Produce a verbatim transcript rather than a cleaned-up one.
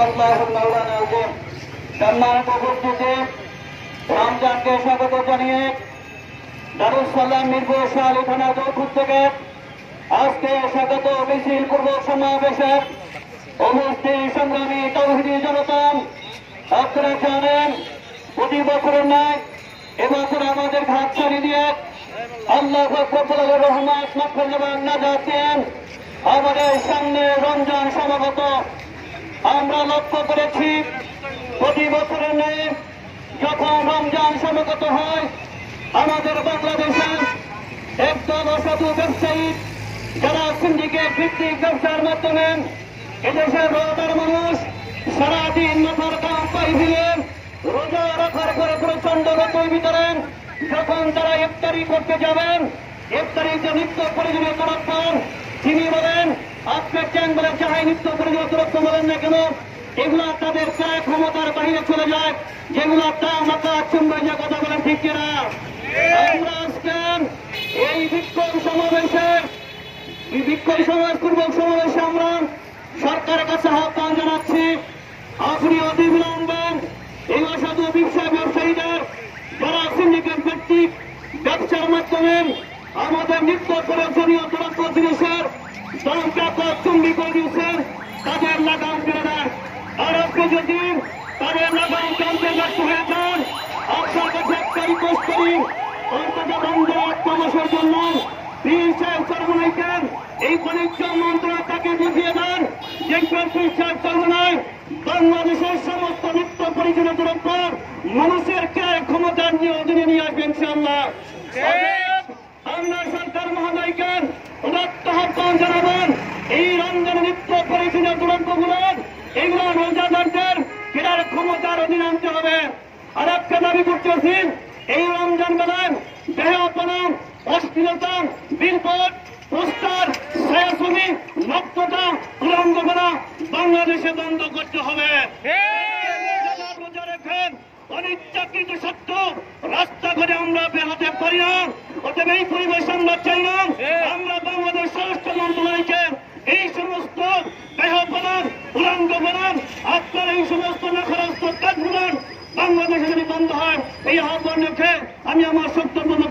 সাদাকাল্লাহুল মাওলানা আযীম। সম্মানিত উপস্থিতি, রমজানকে স্বাগত জানিয়ে দারুস সালাম মিরপুর শাহী থানা চৌধুরী থেকে আজকে স্বাগত মিছিল পূর্বক সমাবেশে উপস্থিত সংগ্রামী তাওহীদি জনতা, আপনারা জানেন প্রতি বছরের ন্যায় এবছর আমাদের ঘাট ছাড়িয়ে দিয়ে আল্লাহ রব্বুল রহমান মাগফিরাত নাজাত দেন। আমাদের সামনে রমজান সমাগত আমরা লক্ষ্য করেছি, প্রতি বছরের ন্যায় যখন রমজান সমাগত হয় আমাদের বাংলাদেশে একদল অসাধু ব্যবসায়ী যারা সিন্ডিকেট ভিত্তিক ব্যবসার মাধ্যমে এদেশের রোজাদার মানুষ সারাদিন মাথার কাম পাই দিয়ে রোজা রাখার পরে প্রচন্ড রোগের ভিতরে যখন তারা ইফতারি করতে যাবেন, ইফতারিতে নিত্য প্রয়োজনীয় তরফ তিনি বলেন আজকে ট্যাং বলে চাহাই নিত্য প্রয়োজনীয় তরফ বলেন না কেন, এগুলা তাদের প্রায় ক্ষমতার বাহিরে চলে যায়, যেগুলো দাম আকাশ চুম্বনীয় কথা বলেন ঠিক কিনা। আমরা আজকে এই বিক্ষোভ সমাবেশে বিক্ষোভ সমাবেশ পূর্বক সমাবেশে আমরা সরকারের কাছে আহ্বান জানাচ্ছি, আপনি অতি বিলম্বে এই অসাধু ব্যবসা ব্যবসায়ীদের যারা সিন্ডিকেট ভিত্তিক ব্যবসার মাধ্যমে আমাদের নিত্য প্রয়োজনীয় দ্রব্য জিনিসের দাম ব্যাপক চুম্বি করে দিয়েছেন, তাদের লাগাম ফেলে দেন। আর আজকে যদি তাদের লাগাম জানতে ব্যর্থ হয়ে যান, আপনার কাছে একটা রিকোয়েস্ট করি, অন্তত রমজান একটা মাসের জন্য পীর সাহেব সর্বনাইকেন এই বাণিজ্য মন্ত্রণালয় তাকে বুঝিয়ে দেন, দেখবেন পীর সাহেব সর্বনাই বাংলাদেশের সমস্ত নিত্য প্রয়োজনীয় দ্রব্য মানুষের ক্রয় ক্ষমতার নিয়ে অধীনে নিয়ে আসবেন ইনশাআল্লাহ। আমরা সরকার মহোদয়কে উদাত্ত আহ্বান জানাবেন, এই রমজান নিত্য প্রয়োজনীয় দ্রব্যগুলো এগুলো রোজাদারদের ক্রয়ের ক্ষমতার অধীনে আনতে হবে। আর একটা দাবি করতেছি, এই রমজান বেলায় দেহপনা, অশ্লীলতা, বিলবোর্ড, পোস্টার, ছায়াছবি, নগ্নতা, উলঙ্গনা বাংলাদেশে বন্ধ করতে হবে। রোজা রেখেন অনিচ্ছাকৃত সত্য রাস্তাঘাটে আমরা বেরোতে পারি না, অতএব এই পরিবেশ আমরা চাই না। আমরা বাংলাদেশ স্বরাষ্ট্র মন্ত্রণালয়কে এই সমস্ত দেহপনার, উলঙ্গনার আপনার এই সমস্ত নখরাস্ত কাজগুলো বাংলাদেশে যদি বন্ধ হয় এই আহ্বান রেখে আমি আমার সত্য